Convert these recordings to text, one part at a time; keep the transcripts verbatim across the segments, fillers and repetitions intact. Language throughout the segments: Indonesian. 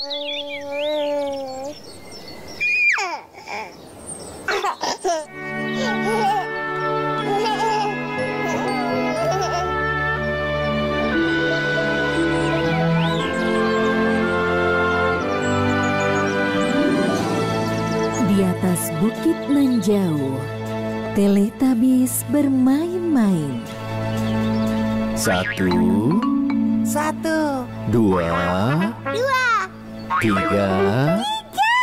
Di atas bukit nan jauh, Teletubbies bermain-main. Satu, Satu, dua, dua, tiga, tiga,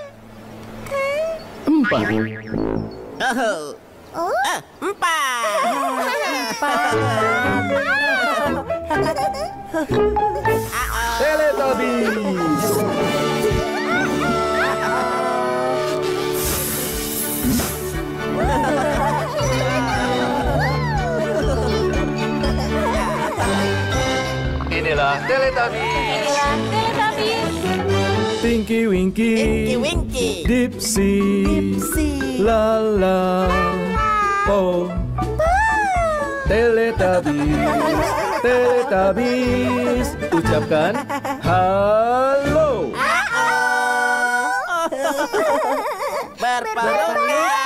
empat. Oh, oh, eh, empat. Teletubbies. Inilah Teletubbies. Tinky Winky, Winky Winky. Dipsy, Dipsy, Lala, Po, Teletubbies, Teletubbies. Ucapkan halo. Berpelukan.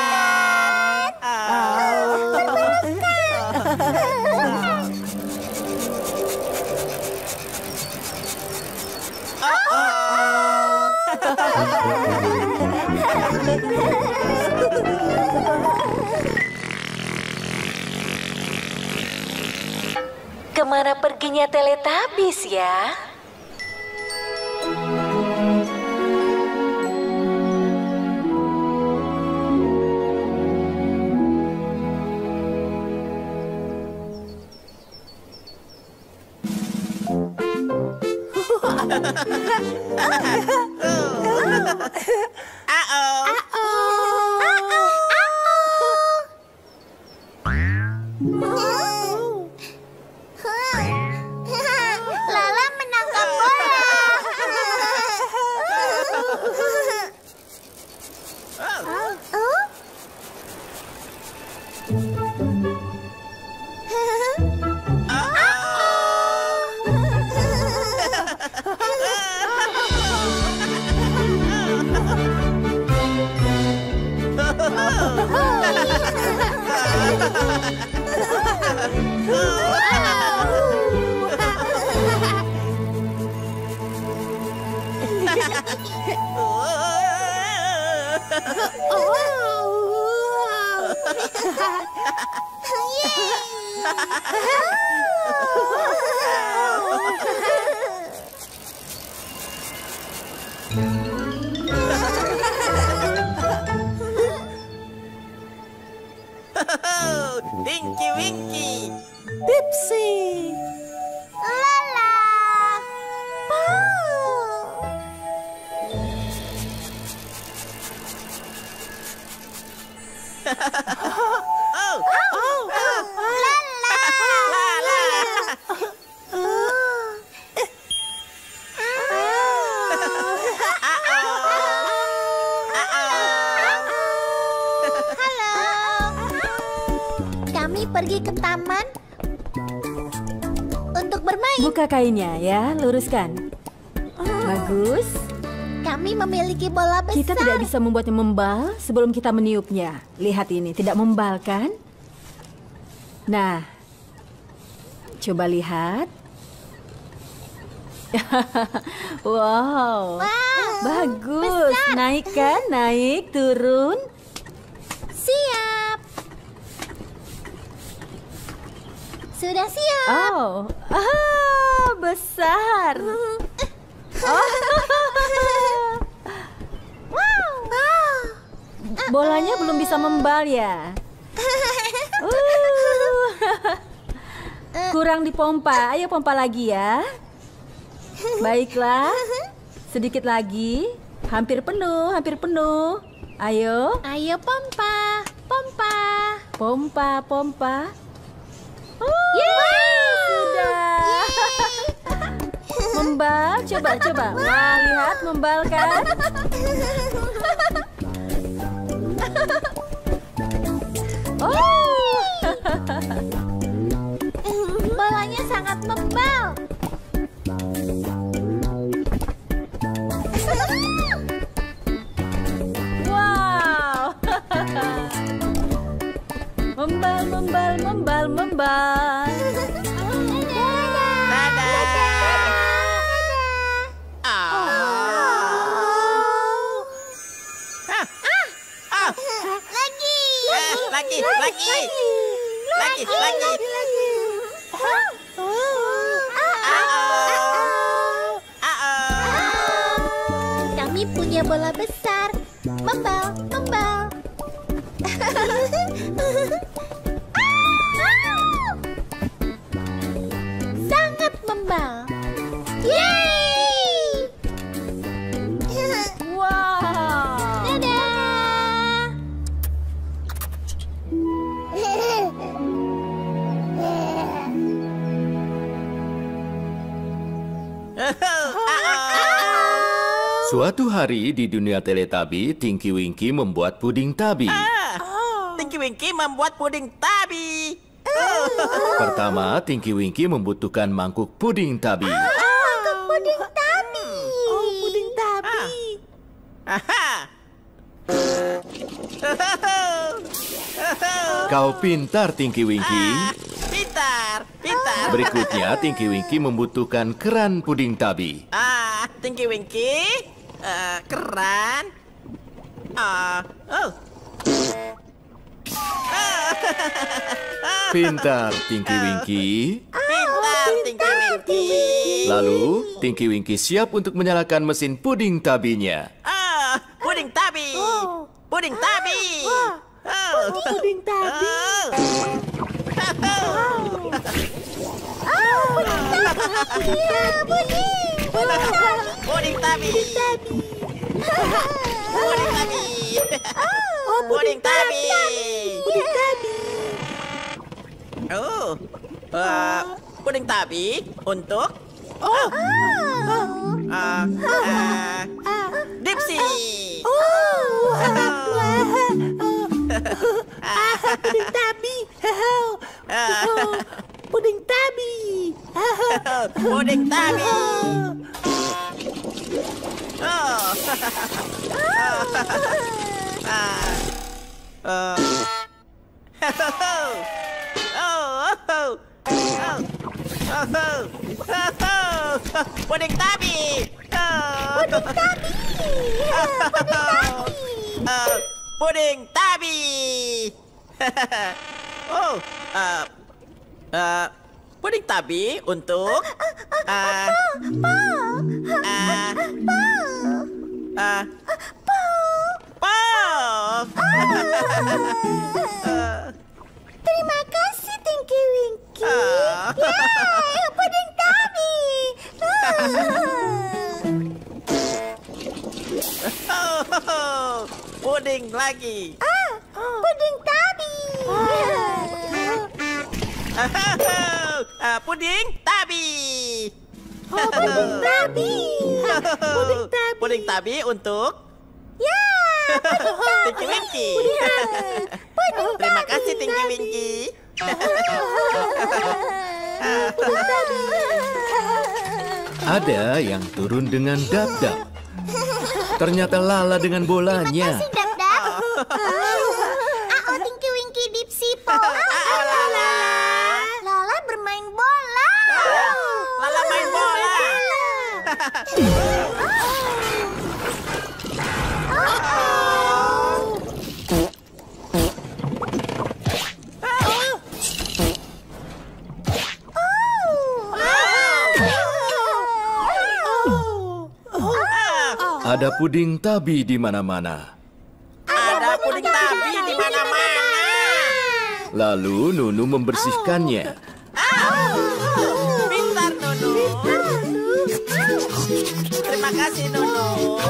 Kemana perginya Teletubbies ya? Lala menangkap bola. Oh? Tinky Winky. Dipsy, Lala, Po. Oh, Oh, Lala, Lala. Halo. Kami pergi ke taman untuk bermain. Buka kainnya ya, luruskan. Bagus. Kami memiliki bola besar. Kita tidak bisa membuatnya membal sebelum kita meniupnya. Lihat ini, tidak membal kan? Nah, coba lihat. Wow, Wow, bagus. besar. Naik kan, naik, turun. Siap. Sudah siap. Oh, ah, besar. Oh. Wow. Wow. Bolanya belum bisa membal ya. Uh. Kurang dipompa. Ayo pompa lagi ya. Baiklah. Sedikit lagi. Hampir penuh, hampir penuh. Ayo. Ayo pompa, pompa. Pompa, pompa. Oh, Sudah. Membal, coba, coba. Wah, lihat membal kan? Oh. Bolanya sangat membal. Bye-bye. Dadah. Ah. Ah. Ah. Lagi. Eh, lagi, lagi. Lagi, lagi. Kami punya bola besar. Membal, membal. Sangat membal. Yeay! Wow. Dadah. Suatu hari di dunia Teletabi, Tinky Winky membuat puding tabi. Tinky Winky membuat puding tabi. Pertama, Tinky Winky membutuhkan mangkuk puding tabi. Mangkuk puding tabi. Oh, puding tabi. Aha. Kau pintar, Tinky Winky. Pintar, pintar. Berikutnya, Tinky Winky membutuhkan keran puding tabi. Ah, Tinky Winky, eh, keran. Ah, oh. Pintar, Tinky Winky. Pintar, Tinky Winky. Lalu, Tinky Winky siap untuk menyalakan mesin puding tabinya. Ah, puding tabi. Puding tabi. Oh. Puding tabi. Iya, puding. Puding tabi. Puding tabi. Puding tabi. Puding tabi. Oh, eh, puding tabi untuk oh, ah, ah, Dipsy. Puding tabi. Puding tabi. Puding tabi. Oh. Ah. Oh. Oh. Oh. Oh. Puding tabi. Puding tabi. Puding tabi. Oh, uh, uh, puding tabi untuk uh, uh, uh, Paul. Terima kasih, Tinky Winky. Ah. Yeay, puding tabi. Oh, puding lagi. Ah, puding tabi. Uh, puding tabi. Oh, puding tabi. Puding tabi. Puding tabi untuk Ya, Tinky Winky. puding Terima kasih, Tinky Winky. puding tabi. Ada yang turun dengan dap-dap. Ternyata Lala dengan bolanya. Terima kasih, Dap-Dap. Ao, Tinky Winky, Dipsy, Po. Lala. Lala bermain bola. Lala main bola. Ada puding tabi di mana-mana. Ada puding tabi di mana-mana. Lalu Nunu membersihkannya. Pintar, Nunu. Terima kasih, Nunu.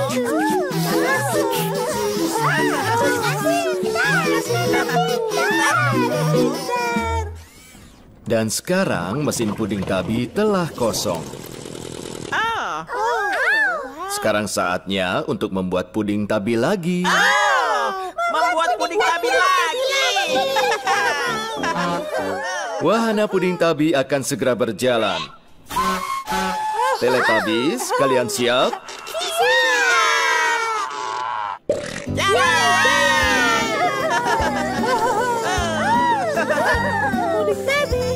Dan sekarang mesin puding tabi telah kosong. Oh. Sekarang saatnya untuk membuat puding tabi lagi. Oh, membuat puding tabi lagi. Wahana puding tabi akan segera berjalan. Teletubbies, kalian siap? Puding tabi.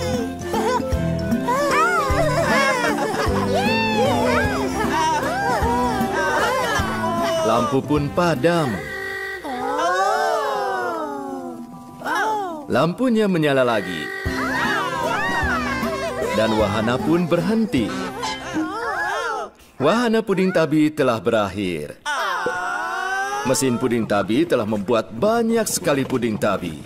lampu pun padam. Lampunya menyala lagi. Dan wahana pun berhenti. Wahana puding tabi telah berakhir. Mesin puding tabi telah membuat banyak sekali puding tabi.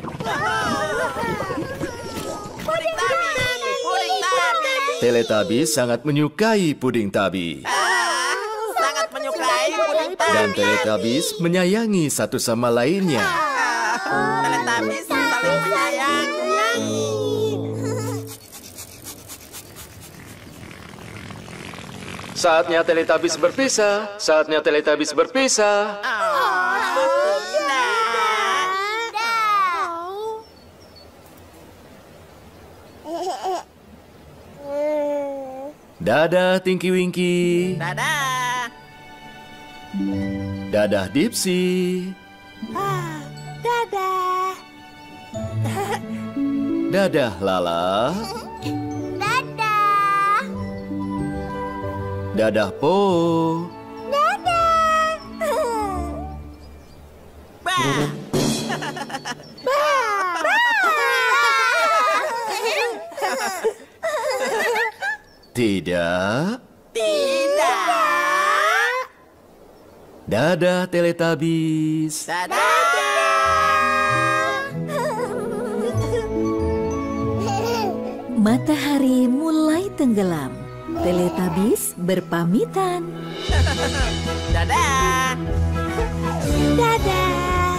Puding tabi, puding tabi. Teletubbies sangat menyukai puding tabi. Ah, sangat menyukai puding tabi. Dan Teletubbies menyayangi satu sama lainnya. Ah, Teletubbies saling menyayangi. Saatnya Teletubbies berpisah. Saatnya Teletubbies berpisah. Oh, tidak. Dadah Tinky Winky. Dadah. Dadah Dipsy. Dadah. Dadah Lala. Dadah. Dadah Po. Dadah. Bah. Tidak. Tidak. Dadah Teletubbies. Dadah. Matahari mulai tenggelam. Teletubbies berpamitan. Dadah. Dadah.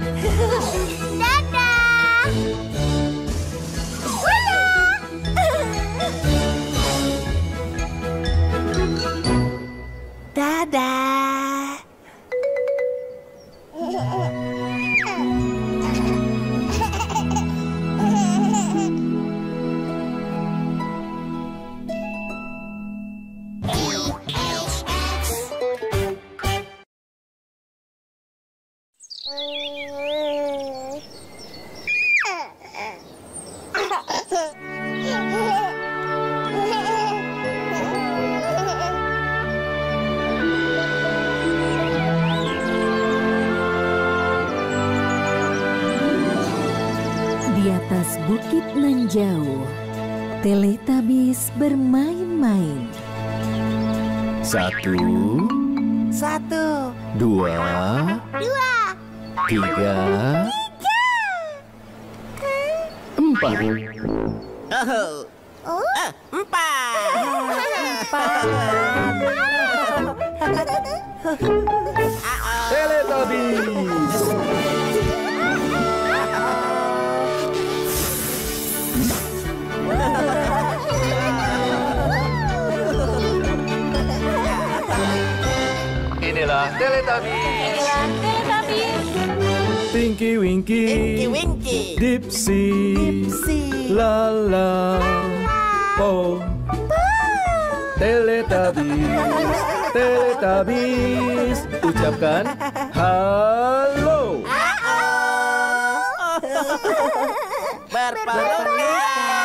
Dadah. Dadah. Di atas bukit nan jauh, Teletubbies bermain-main. Satu, Satu, dua, dua, tiga, empat. Oh. Ah, empat. Teletubbies. Inilah Teletubbies. Tinky Winky. Tinky Winky. Dipsy. Lala. Po. Teletubbies. Teletubbies. Ucapkan halo. Berpelukan.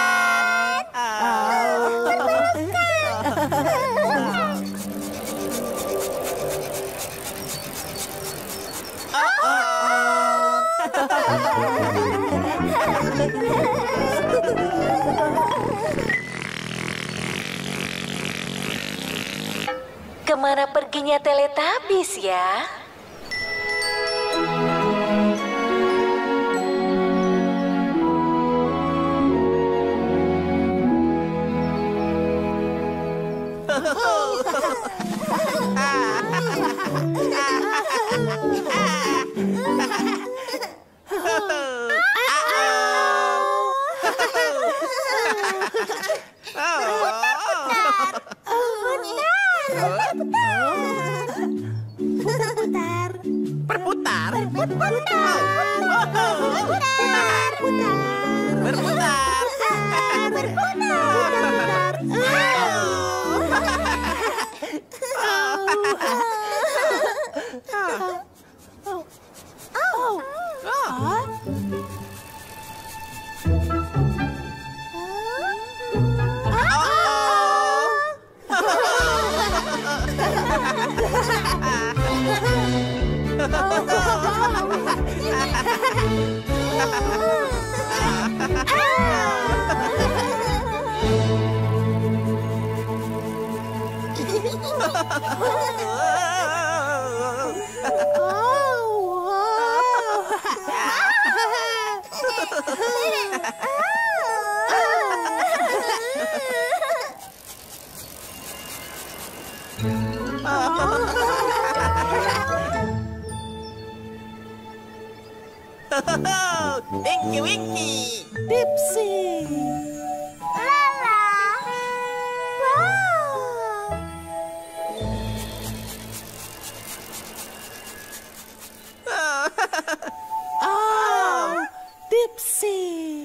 Kemana perginya Teletubbies ya? Berputar. Berputar. Berputar. Berputar. Berputar. Berputar. Oh. Tinky Winky. Dipsy. Lala. Wow. Oh, Dipsy.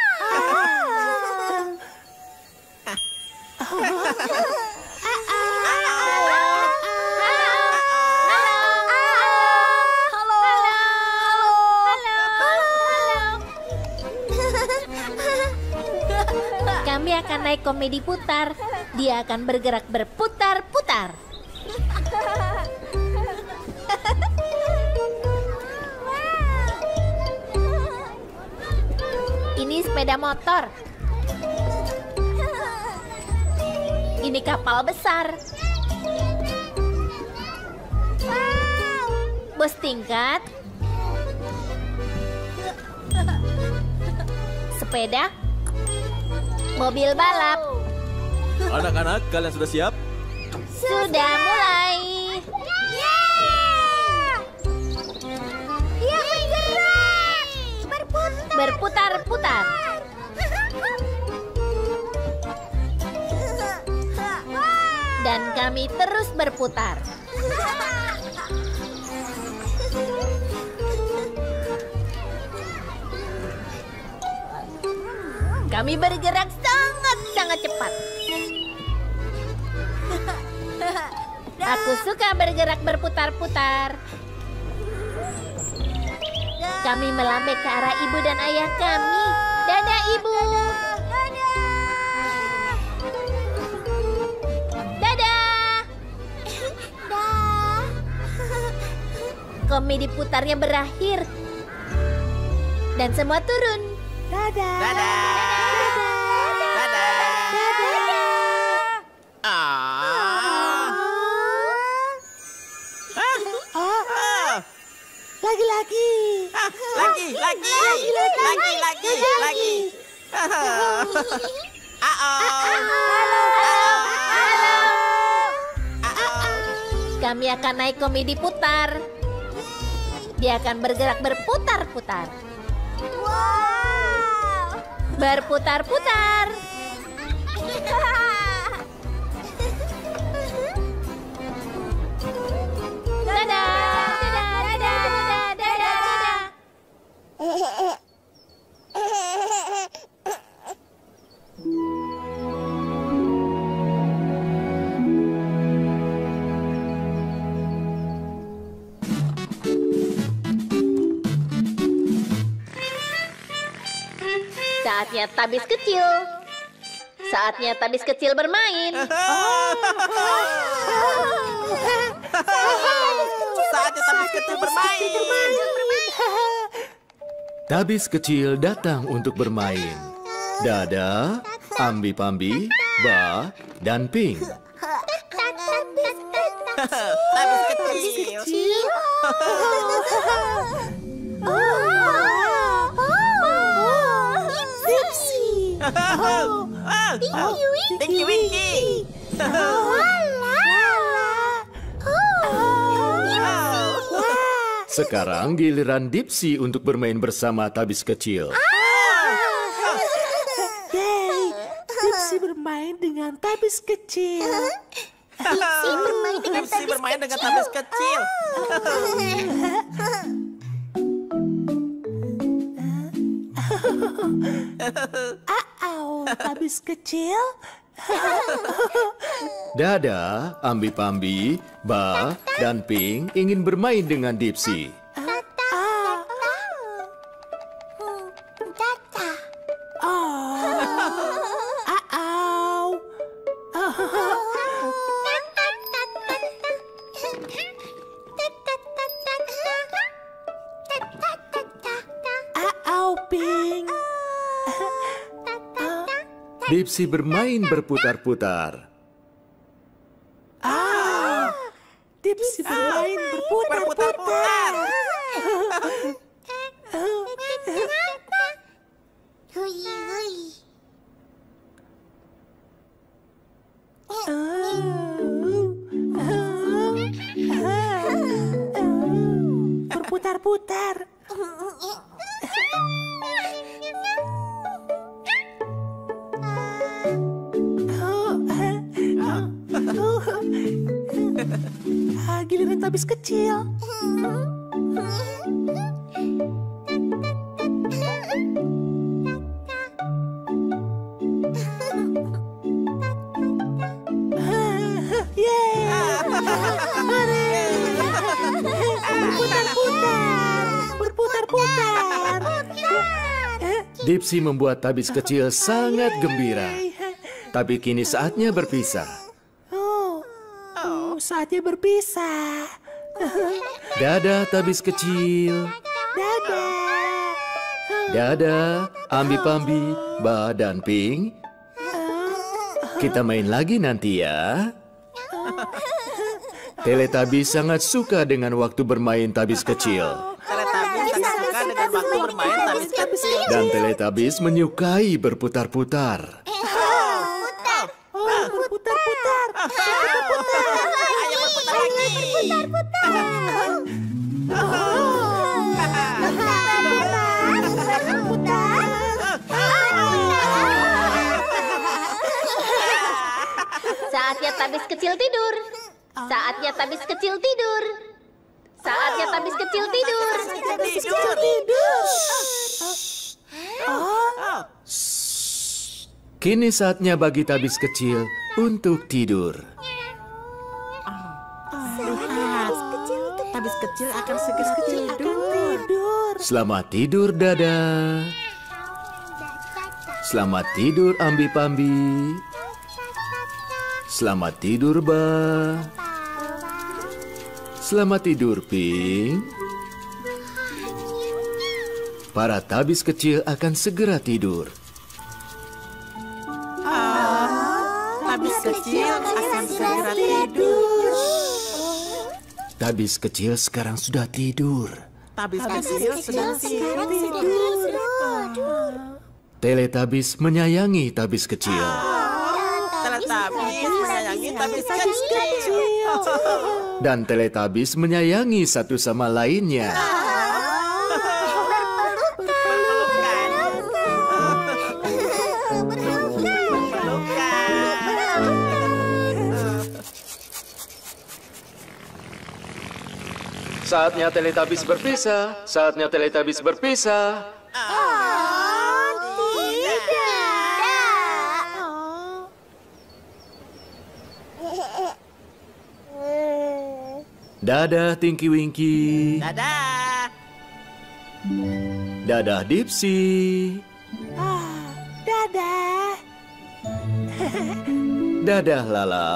Kami akan naik komedi putar. Dia akan bergerak berputar-putar. Ini sepeda motor. Ini kapal besar. Bus tingkat. Sepeda. Mobil balap. Anak-anak, kalian sudah siap? Sudah mulai. Dia bergerak. Berputar. Berputar-putar. Dan kami terus berputar. Kami bergerak sangat-sangat cepat. Aku suka bergerak berputar-putar. Kami melambai ke arah ibu dan ayah kami. Dadah, ibu. Dadah. Komedi putarnya berakhir. Dan semua turun. Dadah. Dadah. Dadah. Ah. Ah. Lagi-lagi. Ah, lagi, lagi, lagi, lagi, lagi, lagi. Kami akan naik komedi putar. Dia akan bergerak berputar-putar. Wow. Berputar-putar. Dadah. Dadah, dadah, dadah, dadah, dadah. Saatnya Tabis kecil. Saatnya Tabis kecil bermain. Saatnya Tabis kecil bermain. Tabis kecil datang untuk bermain. Dada, Ambi-Pambi, Ba, dan Ping. Tabis kecil. Tinky Winky. Sekarang giliran Dipsy untuk bermain bersama Tabis kecil. Yeay, Dipsy bermain dengan Tabis kecil. Dipsy bermain dengan Dipsy bermain dengan Tabis kecil. Au, Tabis kecil. Dada, Ambi-Pambi, Ba, dan Ping ingin bermain dengan Dipsy. Oh, au. Dipsy bermain berputar-putar. Ah, Dipsy bermain berputar-putar. Hui, hui. Berputar-putar. Ah, giliran tabis kecil. Berputar-putar. Dipsy membuat tabis kecil sangat gembira. Tapi kini saatnya berpisah. Oh, oh, saatnya berpisah. Dadah tabis kecil. Dadah. Dadah, ambi-pambi, Ba dan Ping. Kita main lagi nanti ya. Teletubbies sangat suka dengan waktu bermain tabis kecil. Teletubbies sangat suka dengan waktu bermain tabis kecil. Dan Teletubbies menyukai berputar-putar. Oh, berputar-putar. Berputar-putar. Ayo berputar lagi. Saatnya tabis kecil tidur. Saatnya tabis kecil tidur. Saatnya tabis kecil tidur. Tabis kecil tidur. Kini saatnya bagi tabis kecil untuk tidur. Tabis kecil akan segera tidur. Selamat tidur, Dadah. Selamat tidur, ambi-pambi. Selamat tidur, Ba. Selamat tidur, Ping. Para tabis kecil akan segera tidur. Tabis kecil akan segera tidur. Tabis kecil sekarang sudah tidur. Tabis kecil sedang tidur. Teletubbies menyayangi tabis kecil. Teletubbies menyayangi tabis kecil. Dan Teletubbies menyayangi satu sama lainnya. Saatnya Teletubbies berpisah. Saatnya Teletubbies berpisah. Dadah, Tinky Winky. Dadah. Dadah, Dipsy. Ah, dadah. Dadah, Lala.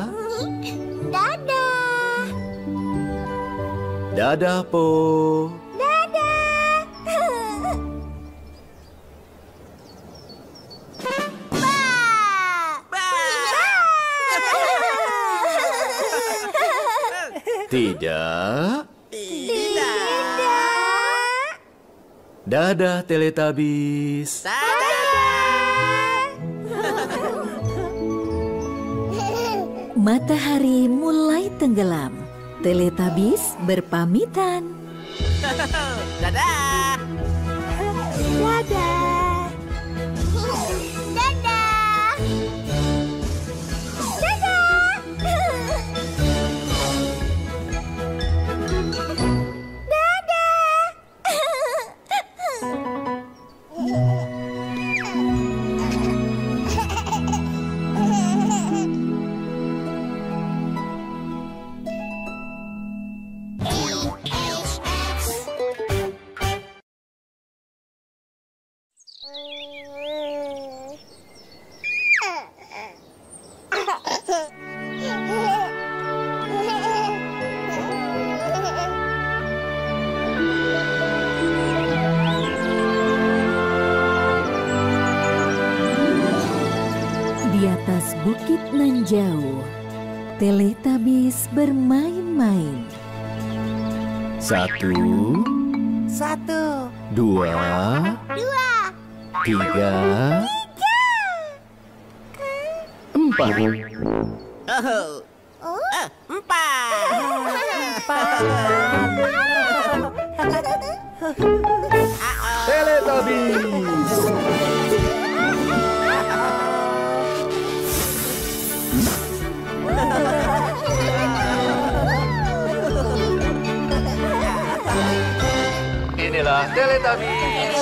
Dadah. Dadah, Po. Dadah. Tidak. Tidak. Dadah, Teletubbies. Matahari mulai tenggelam. Teletubbies berpamitan. Dadah. Dadah. Teletubbies bermain-main. Satu, Satu, dua, Dua. tiga, empat. Oh. Ah, empat. Teletubbies. Inilah Teletubbies.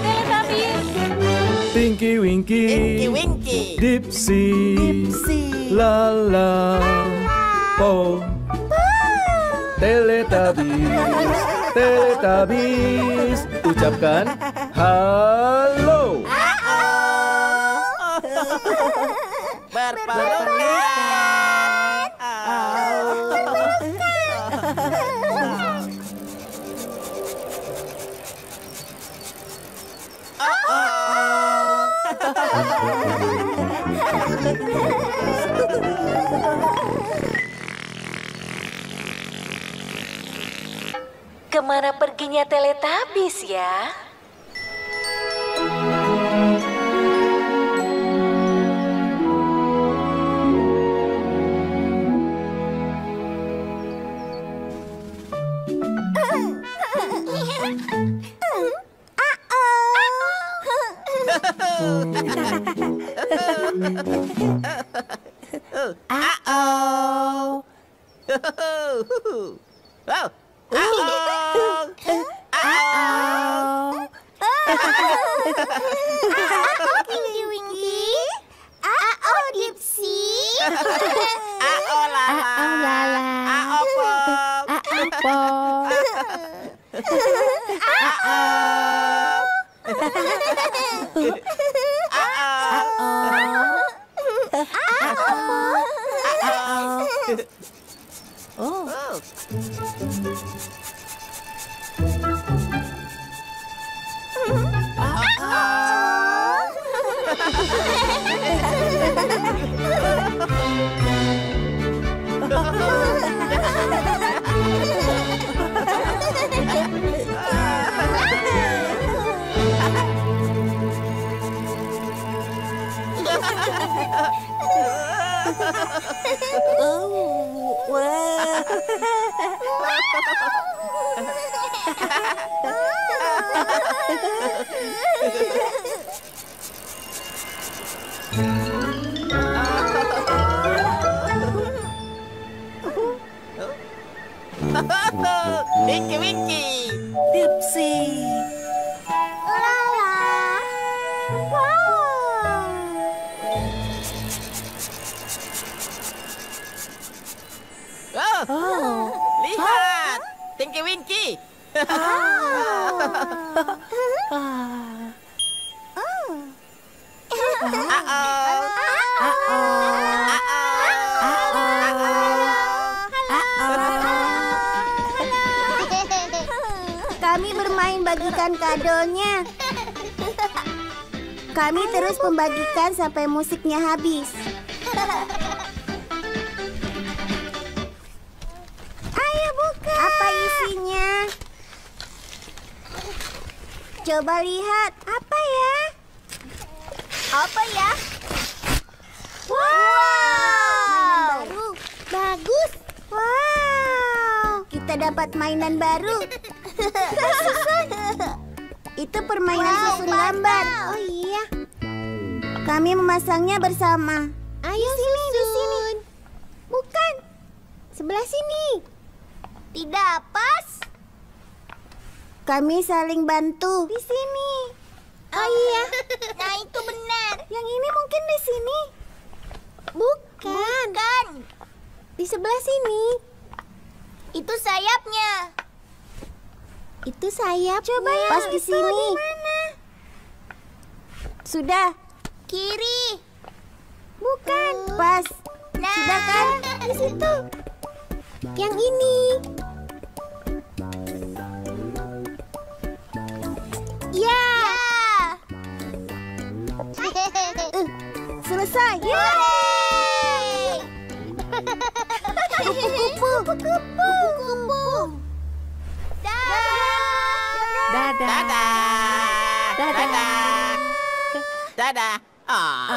Tinky Winky, Winky Winky. Dipsy, Dipsy, Lala, Po. Teletubbies, Teletubbies. Ucapkan halo. Berpelukan. Kemana perginya Teletubbies ya? uh-oh. Wow. Tinky Winky. A-o Dipsy. A-o Lala. A-o Lala. A-o Pop. Apa? Oh. Oh, wah. Winky Winky. Dipsy. Lala. Wow. Oh. Oh. Lihat. Tinky Winky. Ah. Kami bermain bagikan kadonya. Kami terus membagikan sampai musiknya habis. Ayo buka. Apa isinya? Coba lihat. Apa ya? Apa ya? Wow. Mainan baru. Bagus. Wow. Kita dapat mainan baru. Susun. Itu permainan wow, susun gambar. Oh iya. Kami memasangnya bersama. Ayo di sini, di sini. Bukan. Sebelah sini. Tidak pas. Kami saling bantu. Di sini. Oh iya. Nah, itu benar. Yang ini mungkin di sini. Bukan. Bukan. Di sebelah sini. Itu sayapnya. Itu sayap. Coba ya. Pas di sini. Mana? Sudah. Kiri. Bukan. Pas. Nah. Sudah kan? Di situ. Yang ini. Ya. Uh, selesai. Yeay. Kupu-kupu. Dadah. Dadah. Dadah. Dadah. Ah.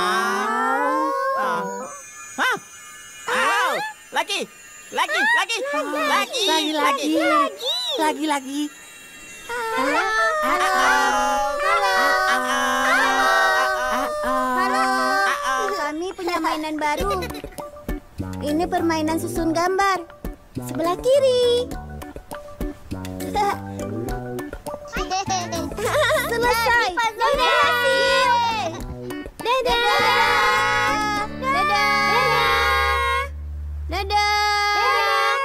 Ah. Hah? Au. Lagi. Lagi, lagi. Lagi. Lagi, lagi. Lagi, lagi. Kami punya mainan baru. Ini permainan susun gambar. Sebelah kiri. Selesai. Dadah. Dadah. Dadah. Dadah.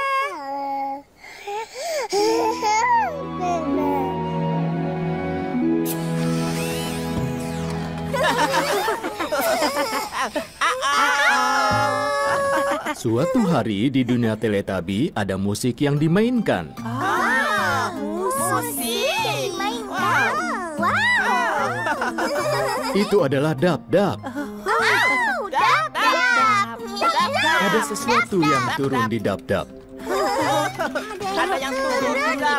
Suatu hari di dunia Teletabi ada musik yang dimainkan. Musik dimainkan. Wow. Itu adalah dap-dap. Wow. Dap, dap. Ada sesuatu yang turun di dap-dap. Ada yang turun di dap.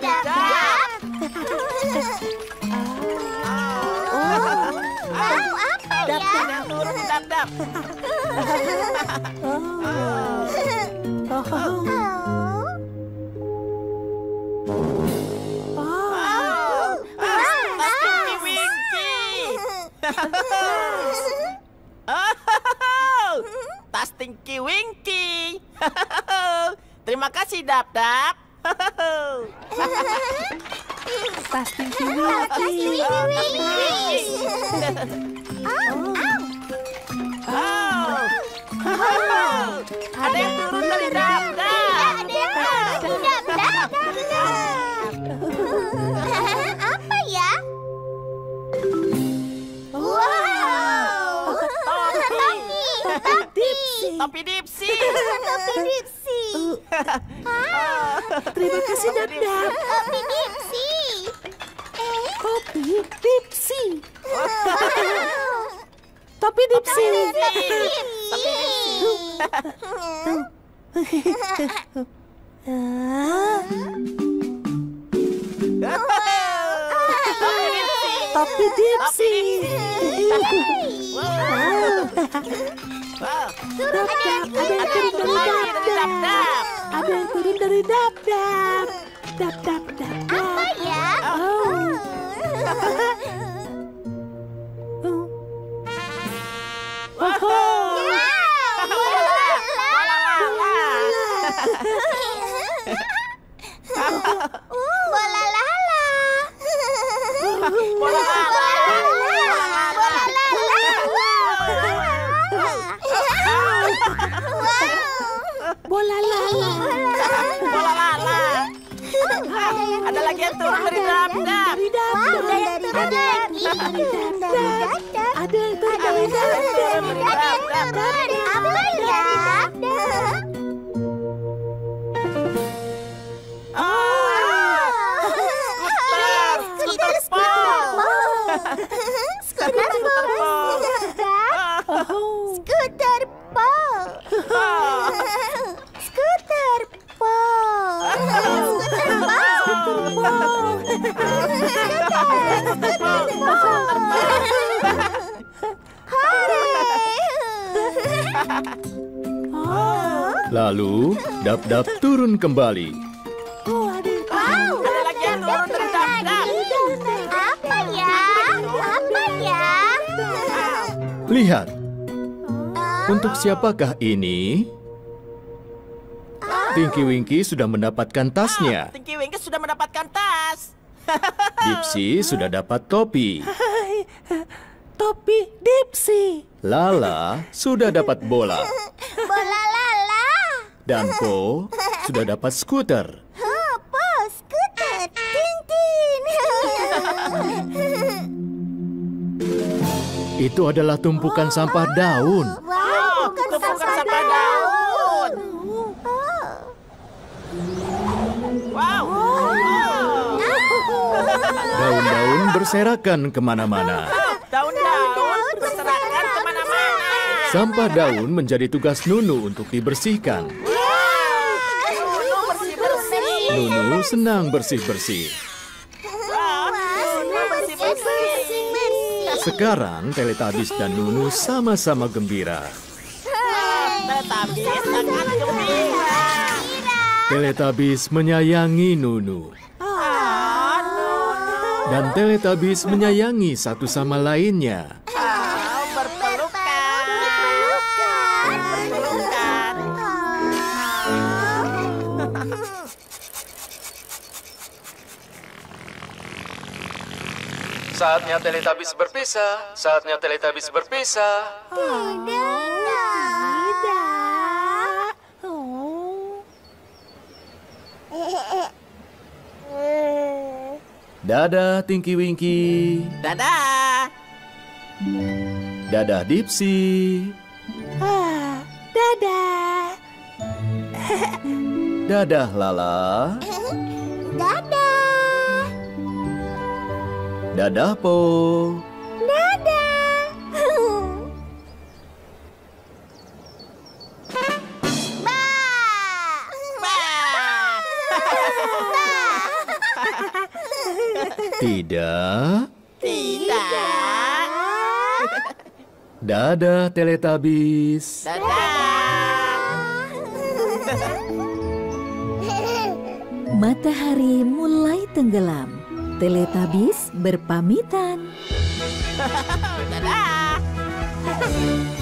Wow, apa ya? Yang turun di dap. Tas Tinky Winky. Terima kasih, Dap-Dap. Tas Tinky Winky. Ada yang turun dari Dap-Dap. Ada yang turun dari Dap-Dap. Apa ya? Wow. Topi. Topi. Topi Dipsy. Topi Dipsy. Terima kasih, Dap-Dap. Topi Dipsy. Kopi Dipsy. Topi Dipsy. Topi Dipsy. Dap-Dap, ada yang turun dari Dap-Dap. Ada yang turun dari Dap-Dap. Dap-Dap, Dap-Dap. Apa ya? Bola lala. Bola lala. Bola Bola lala. Bola lala. Ada lagi yang turun dari Dap-Dap. Dari Dap-Dap. Ada yang turun lagi. Ada yang turun dari Dap-Dap. Apa ya? Skuter Pop. Skuter Pop. Skuter Pop. Skuter Pop. Skuter Lalu, dap-dap turun kembali. Ada lagi yang turun dari Dap-Dap. Apa ya? Apa ya? Lihat, untuk siapakah ini? Tinky Winky sudah mendapatkan tasnya. Tinky Winky sudah mendapatkan tas. Dipsy sudah dapat topi. Topi Dipsy. Lala sudah dapat bola. Bola lala. Dan Po sudah dapat skuter. Apa? Skuter. Tintin. Itu adalah tumpukan sampah daun. Wow, bukan Tumpukan sampah sampah daun. Wow. Daun-daun berserakan kemana-mana. Daun-daun berserakan kemana-mana. Sampah daun menjadi tugas Nunu untuk dibersihkan. Nunu senang bersih-bersih. Sekarang Teletubbies dan Nunu sama-sama gembira. Teletubbies sangat gembira. Teletubbies menyayangi Nunu. Dan Teletubbies menyayangi satu sama lainnya. Oh, berpelukan. Berpelukan. Saatnya Teletubbies berpisah. Saatnya Teletubbies berpisah. Dadah Tinky Winky. Dadah. Dadah Dipsy. Ah, dadah. Dadah Lala. Dadah. Dadah Po. Dadah. Tidak. Tidak. Dadah Teletubbies. Matahari mulai tenggelam. Teletubbies berpamitan. Dadah.